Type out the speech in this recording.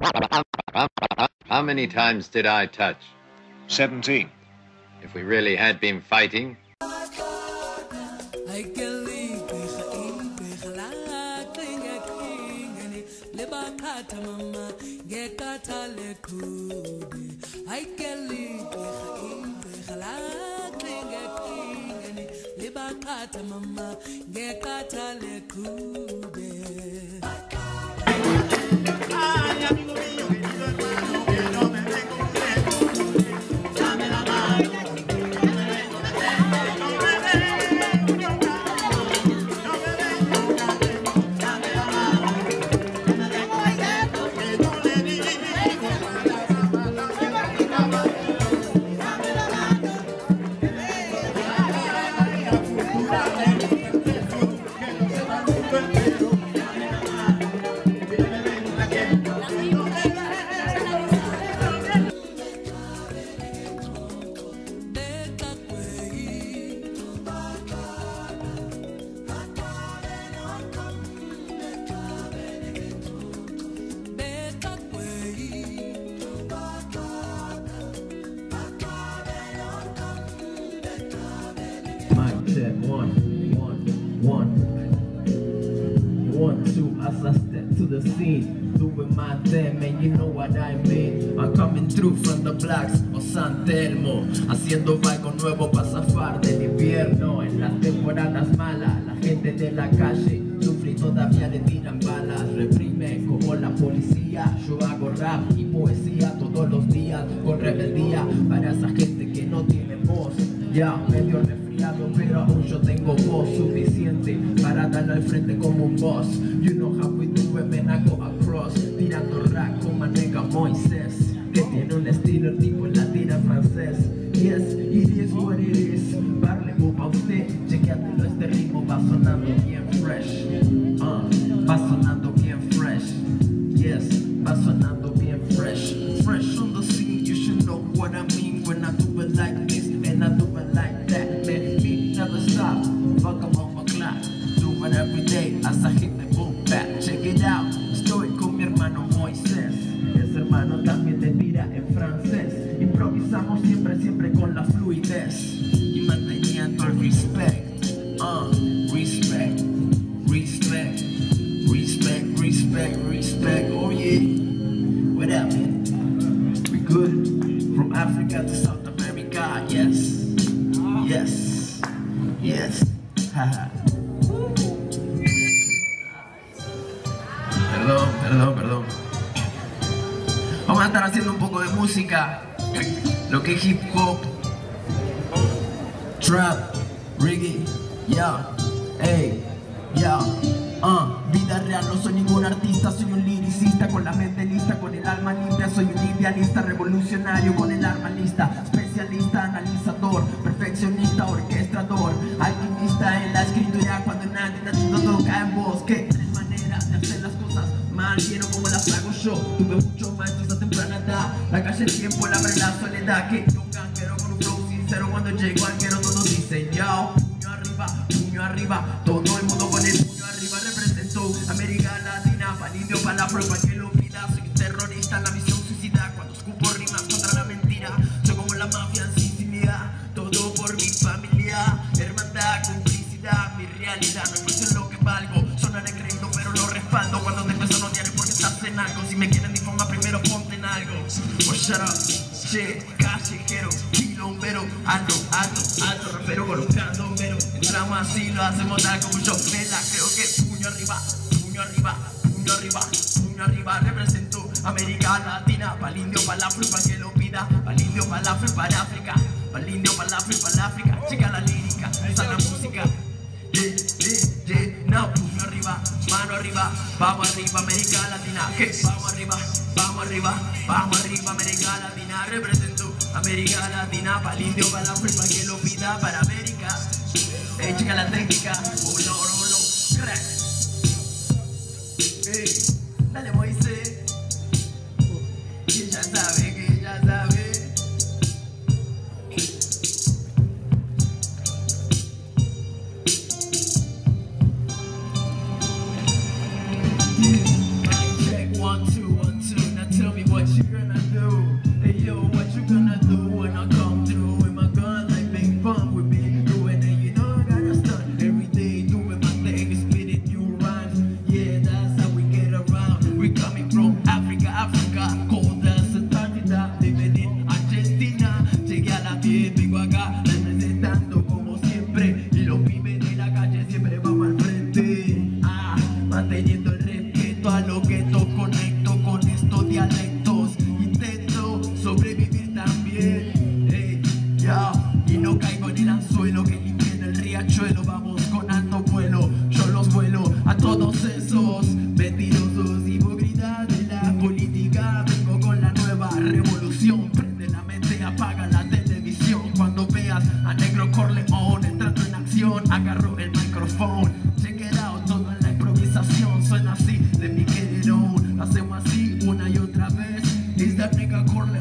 How many times did I touch? 17. If we really had been fighting. One, two, as I step to the scene, doing my thing, man, you know what I mean. I'm coming through from the blocks of San Telmo, haciendo algo nuevo para zafar del invierno. En las temporadas malas, la gente de la calle sufre y todavía le tiran balas. Reprime como la policía, yo hago rap y poesía todos los días con rebeldía para esa gente que no tiene voz. Ya, medio resfriado, pero aún yo tengo voz suficiente para darle al frente como un boss. You know how we do it, man, I go across, tirando rap con my nigga Moisés, que tiene un estilo tipo latina francés. Yes, it is what it is. Parlez-vous pa' usted, chequeatelo, este ritmo va sonando bien fresh. Va sonando bien fresh. Yes, va sonando bien fresh. Fresh on the scene, you should know what I mean when I do it like this and I do it like that. Man, me never stop, fuck I'm on my clock. Do it every day as I hit the boom back. Check it out, estoy con mi hermano Moisés. Ese hermano también te tira en francés. Improvisamos siempre, siempre con la fluidez y manteniendo el respect. Respect, respect, respect, respect, respect. Oh yeah, what up, man? We good? From Africa to South America, yes, yes, yes. Perdón. Vamos a estar haciendo un poco de música, lo que es hip hop, trap, reggae, yeah, hey, yeah. Vida real, no soy ningún artista, soy un liricista con la mente lista, con el alma limpia, soy un idealista, revolucionario con el arma lista, especialista, analizador, perfeccionista, orquestador, alquimista en la escritura cuando nadie toca en voz. Que tres maneras de hacer las cosas mal, quiero como las hago yo, tuve muchos maestros a temprana edad, la calle, el tiempo, la verdad, la soledad, que un ganguero con un flow sincero, cuando llego al quiero todos dicen yo, puño arriba, todo el mundo con el puño arriba, represento América Latina, palidio para la prueba que lo pida, soy terrorista en la misión suicida, cuando escupo rimas contra la mentira, soy como la mafia en Sicilia, todo por mi familia, hermandad, complicidad, mi realidad, no es lo que valgo, sonaré creído pero lo respaldo, cuando te empiezo no odiaré porque estás en algo, si me quieren difamar primero ponte en algo, oh shut up, shit, callejero, quilombero, alto, rapero colocando mero, entramos así, lo hacemos tal como yo, me la creo que puño arriba, represento América Latina, pa'l indio, pa'l afro, pa' que lo pida, pa'l indio, pa'l afro, para África, pa'l indio, pa'l afro, para África, checa la lírica, usa la música, no, puño arriba, mano arriba, vamos arriba, América Latina, que vamos arriba, América Latina, represento América Latina, pa'l indio, pa'l afro, pa' que lo pida, para América, checa la técnica, oh no, crack. Dale Moisés, que ya sabe. Check 1 2 1 2, now tell you gonna do? Hey yo, what you gonna do when I come through with my gun like Big Pun? We been doing it, you know I gotta start every day doing my thing, spitting new rhymes. Yeah, that's how we get around. We coming from Africa, cold as Antártida, living in Argentina. Llegué a la piel, vengo acá representando como siempre, y los pibes de la calle siempre vamos al frente. Manteniendo el respeto a lo que conecto con estos dialectos. Intento sobrevivir también, ya, y no caigo en el anzuelo que limpia en el riachuelo. Vamos con alto vuelo, yo los vuelo a todos esos mentirosos, hipócritas de la política. Vengo con la nueva revolución, prende la mente, apaga la televisión. Cuando veas a Negro Corleone entrando en acción, agarro el micrófono, check it out, todo en la improvisación. Suena así de mi quererón, hacemos así una y otra vez. Is that nigga Corleone?